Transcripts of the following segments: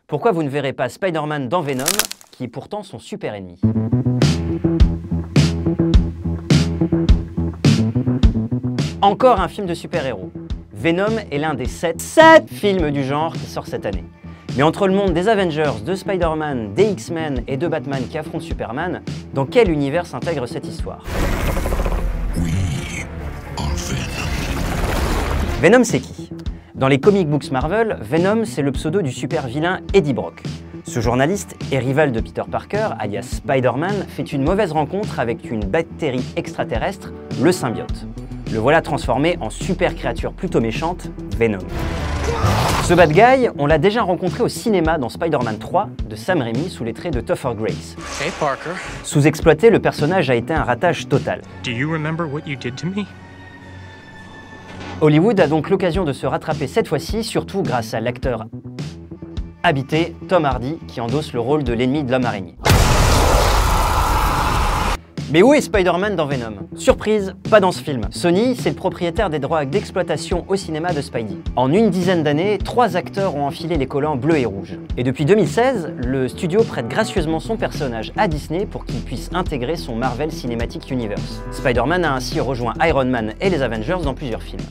Pourquoi vous ne verrez pas Spider-Man dans Venom, qui est pourtant son super ennemi? Encore un film de super-héros. Venom est l'un des 7 films du genre qui sort cette année. Mais entre le monde des Avengers, de Spider-Man, des X-Men et de Batman qui affrontent Superman, dans quel univers s'intègre cette histoire? Venom, c'est qui? Dans les comic books Marvel, Venom, c'est le pseudo du super-vilain Eddie Brock. Ce journaliste et rival de Peter Parker, alias Spider-Man, fait une mauvaise rencontre avec une bactérie extraterrestre, le symbiote. Le voilà transformé en super créature plutôt méchante, Venom. Ce bad guy, on l'a déjà rencontré au cinéma dans Spider-Man 3 de Sam Raimi sous les traits de Topher Grace. Hey Parker. Sous-exploité, le personnage a été un ratage total. Do you remember what you did to me? Hollywood a donc l'occasion de se rattraper cette fois-ci, surtout grâce à l'acteur habité Tom Hardy qui endosse le rôle de l'ennemi de l'homme araignée. Mais où est Spider-Man dans Venom? Surprise, pas dans ce film. Sony, c'est le propriétaire des droits d'exploitation au cinéma de Spidey. En une dizaine d'années, 3 acteurs ont enfilé les collants bleus et rouges. Et depuis 2016, le studio prête gracieusement son personnage à Disney pour qu'il puisse intégrer son Marvel Cinematic Universe. Spider-Man a ainsi rejoint Iron Man et les Avengers dans plusieurs films.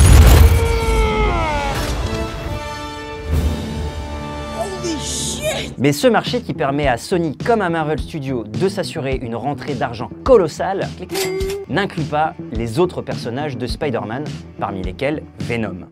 Mais ce marché qui permet à Sony comme à Marvel Studios de s'assurer une rentrée d'argent colossale n'inclut pas les autres personnages de Spider-Man, parmi lesquels Venom.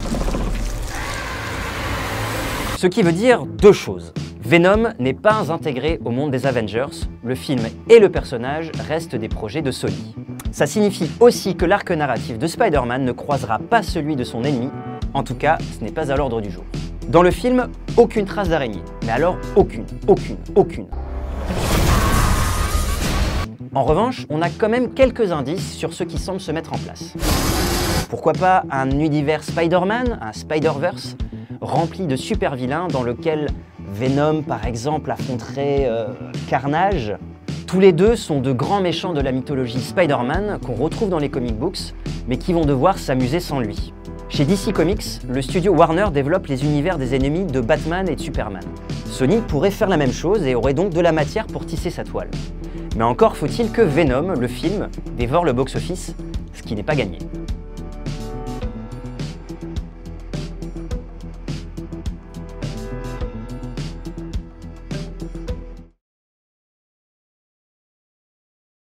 Ce qui veut dire 2 choses. Venom n'est pas intégré au monde des Avengers, le film et le personnage restent des projets de Sony. Ça signifie aussi que l'arc narratif de Spider-Man ne croisera pas celui de son ennemi, en tout cas ce n'est pas à l'ordre du jour. Dans le film, aucune trace d'araignée. Mais alors, aucune. En revanche, on a quand même quelques indices sur ce qui semble se mettre en place. Pourquoi pas un univers Spider-Man, un Spider-Verse, rempli de super-vilains dans lequel Venom, par exemple, affronterait Carnage. Tous les deux sont de grands méchants de la mythologie Spider-Man qu'on retrouve dans les comic books, mais qui vont devoir s'amuser sans lui. Chez DC Comics, le studio Warner développe les univers des ennemis de Batman et de Superman. Sony pourrait faire la même chose et aurait donc de la matière pour tisser sa toile. Mais encore faut-il que Venom, le film, dévore le box-office, ce qui n'est pas gagné.